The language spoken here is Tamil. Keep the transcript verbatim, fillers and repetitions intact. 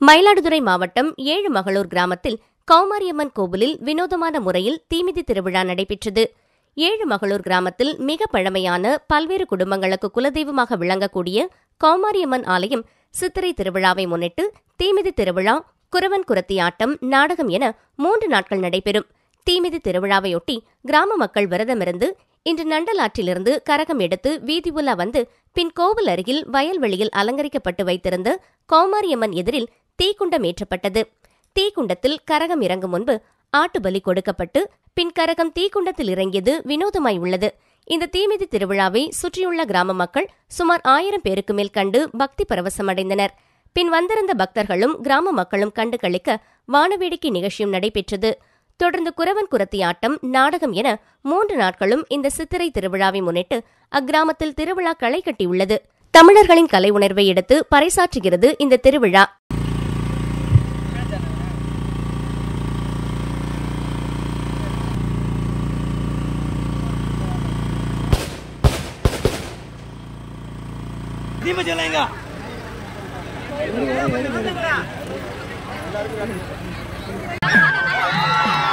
மயிலாடுதுறை மாவட்டம் ஏழுமகளூர் கிராமத்தில் கௌமாரியம்மன் கோவிலில் வினோதமான முறையில் தீமிதி திருவிழா நடைபெற்றது. ஏழுமகளூர் கிராமத்தில் மிக பழமையான பல்வேறு குடும்பங்களுக்கு குலதெய்வமாக விளங்கக்கூடிய கௌமாரியம்மன் ஆலயம் சித்திரை திருவிழாவை முன்னிட்டு தீமிதி திருவிழா, குறவன் குரத்தி ஆட்டம், நாடகம் என மூன்று நாட்கள் நடைபெறும். தீமிதி திருவிழாவையொட்டி கிராம மக்கள் விரதமிருந்து இன்று நண்டலாற்றிலிருந்து கரகம் எடுத்து வீதி உலா வந்து பின் கோவில் அருகில் வயல்வெளியில் அலங்கரிக்கப்பட்டு வைத்திருந்த கௌமாரியம்மன் எதிரில் தீக்குண்டம் ஏற்றப்பட்டது. தீக்குண்டத்தில் கரகம் இறங்கும் முன்பு ஆட்டு பலி கொடுக்கப்பட்டு பின் கரகம் தீக்குண்டத்தில் இறங்கியது வினோதமாய் உள்ளது. இந்த தீமிதி திருவிழாவை சுற்றியுள்ள கிராம மக்கள் சுமார் ஆயிரம் பேருக்கு மேல் கண்டு பக்தி பரவசமடைந்தனர். பின் வந்திருந்த பக்தர்களும் கிராம மக்களும் கண்டு களிக்க வானவேடிக்கை நிகழ்ச்சியும் நடைபெற்றது. தொடர்ந்து குறவன் குரத்தி ஆட்டம், நாடகம் என மூன்று நாட்களும் இந்த சித்திரை திருவிழாவை முன்னிட்டு அக்கிராமத்தில் திருவிழா களை கட்டியுள்ளது. தமிழர்களின் கலை உணர்வை எடுத்து பறைசாற்றுகிறது இந்த திருவிழா. चलेगा